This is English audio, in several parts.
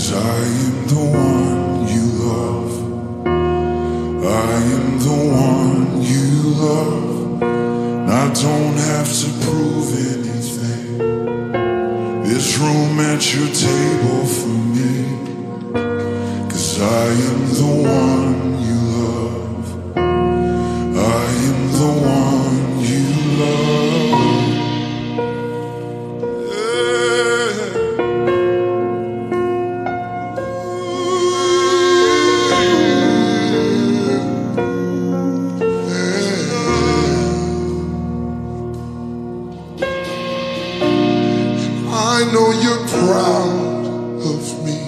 'Cause I am the one you love. I am the one you love. And I don't have to prove anything. There's room at your table for me. 'Cause I am the one you love. I am the one you love. I know you're proud of me.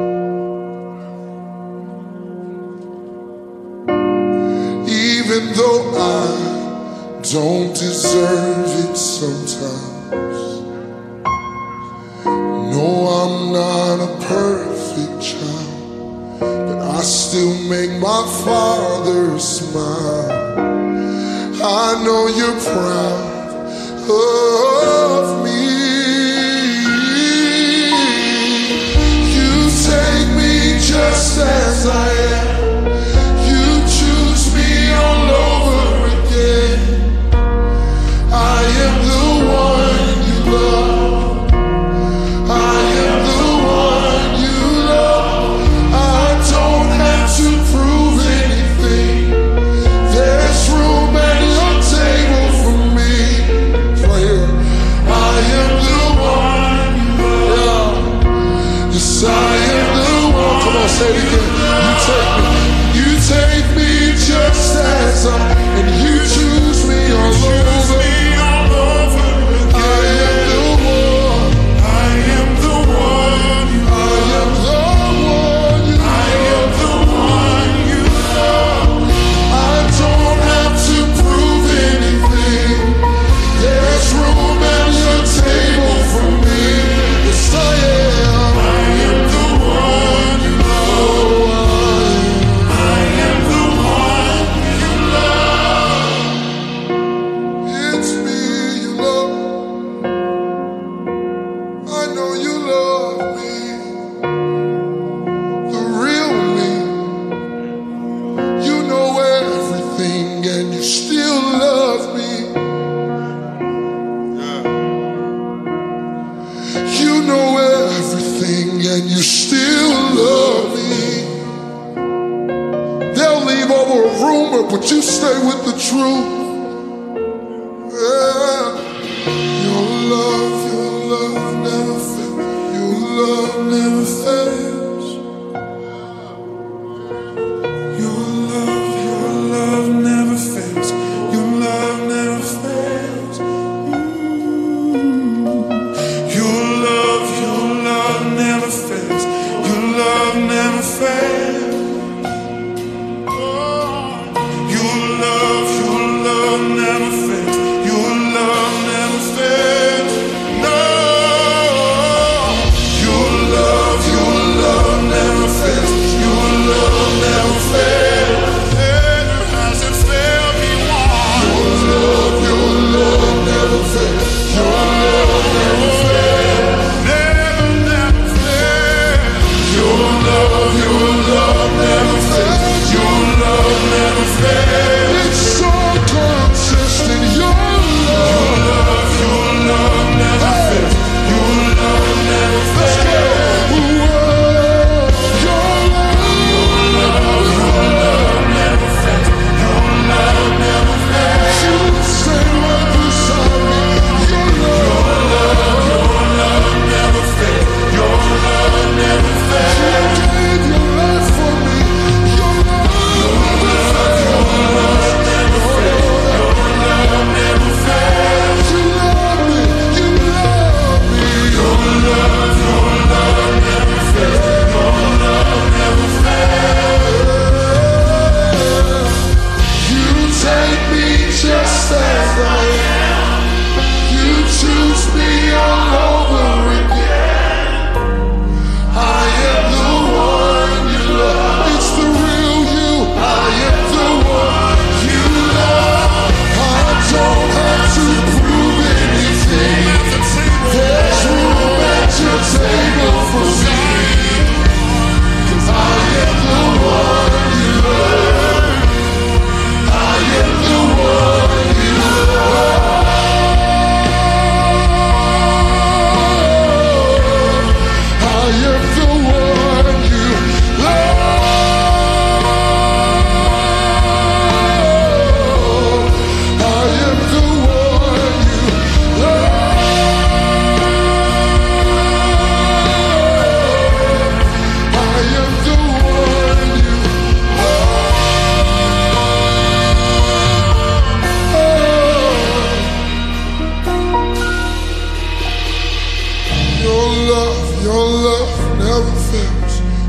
Even though I don't deserve it sometimes. No, I'm not a perfect child, but I still make my Father smile. I know you're proud of me. Just as I am, you choose me all over again. I am the one you love. I am the one you love. I don't have to prove anything. There's room at your table for me. Prayer. I am the one you love. Yes, I am the one. Come on, say it again. You take me just as I am, and you choose me all over. I am the one. I am the one you love. I am the one you love. I don't have to prove anything. There's room at your table for me. Yes, I am. I am the one you love. I am the one you love. It's me you love. I know you love me. The real me. You know everything and you still love me. You know everything and you still love me. They'll leave over a rumor, but you stay with the truth. Yeah. Your love never fails. Your love never fails. Your love never fails. Your love never fails. Your love never fails. Your love never fails. Your love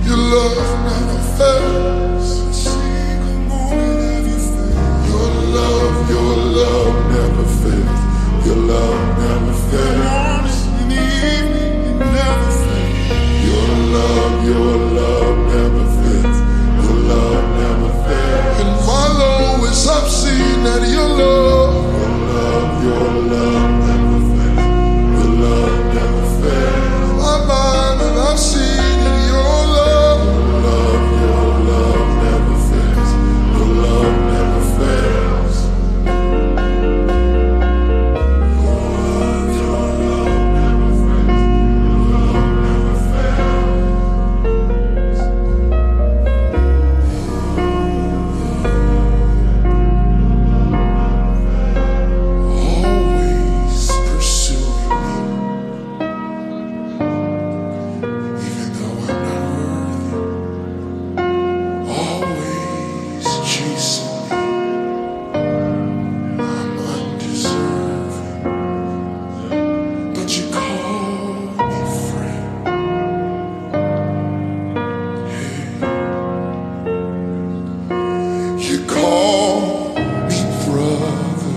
Your love never fails. Your love never fails. Your love never fails. Your love never fails. Your love never fails. In my lowest, I've seen that your love never fails. Your love never fails. My mind, and I've seen that your love never fails. Your love never fails. Your love never fails. Always pursuing me, even though I'm not worthy. Always chasing me, I'm undeserving, but you call me friend. You call me brother.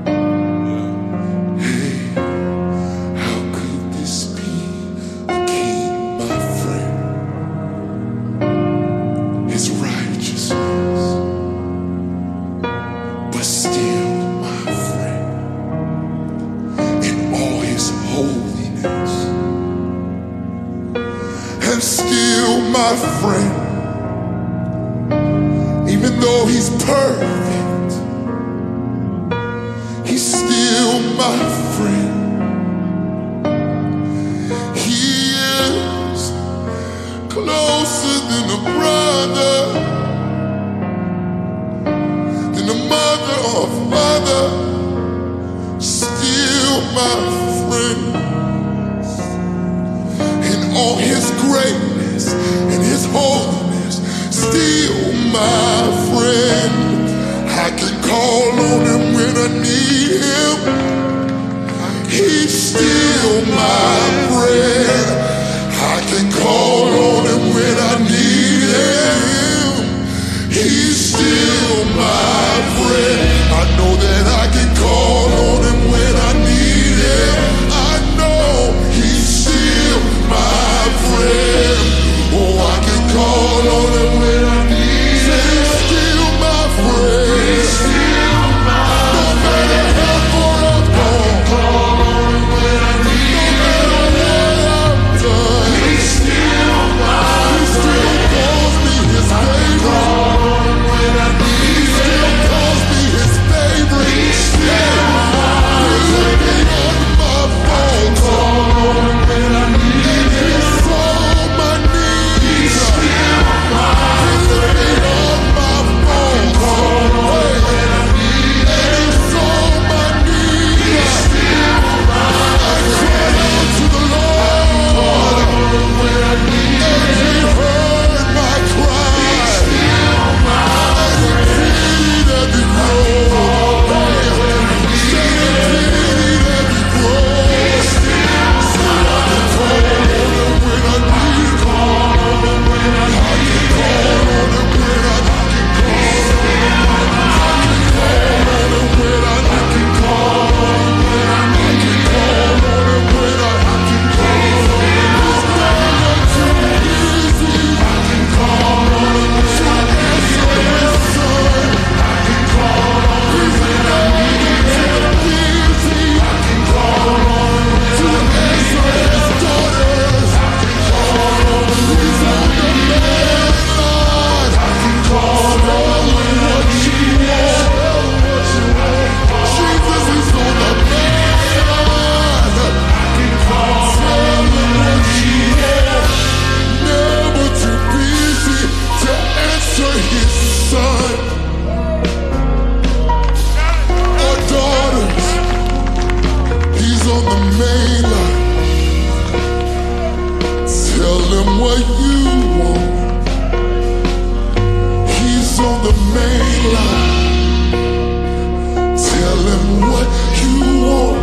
Hey, how could this be a king, my friend? His righteousness, but still my friend. In all his holiness, and still my friend. Even though he's perfect, he's still my friend. He is closer than a brother, than a mother or father. Still my friend. In all his greatness and his holiness, still my friend. I can call on him when I need him. He's still my friend. I can call on him when I need him. He's still my friend. I know that I can call on him when I need him. I know he's still my friend. Oh, I can call on him when I need him. He's still my friend. No matter how far I've gone, no matter what I've done, he still calls me his favorite. He still calls me his favorite. He's looking at my faults, and he saw my needs. He's looking at my faults, and he saw my needs. I cried out to the Lord, and he heard my cry. And he pitied every groan. Said he pitied every groan. So I can call on him when I need him. I can call on him when I can call on him when I can call on him when I can call on him when I can call on him. It's never too easy. I can call on him to answer his son. I can call on him when I need him to easy. I can call on him to answer his daughters. I can call on him. He's on the main line. I can call on him what you want. Jesus is on the main line. I can call on him what you want. Never too busy to answer his son or daughters. He's on the main line. Tell him what you want. He's on the main line. Tell him what you want.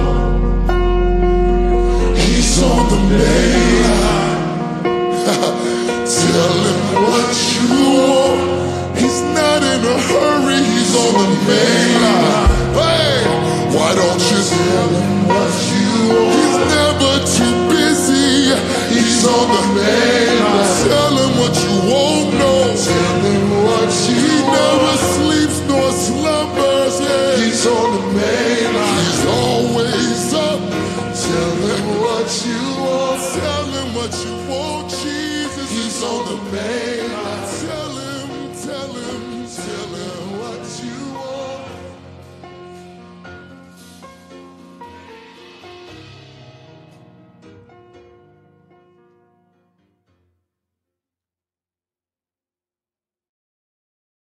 He's on the main line. Tell him know the pain.